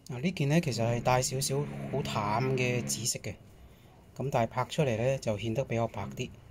嗱，呢件呢其實係帶少少好淡嘅紫色嘅，咁但係拍出嚟呢就顯得比較白啲。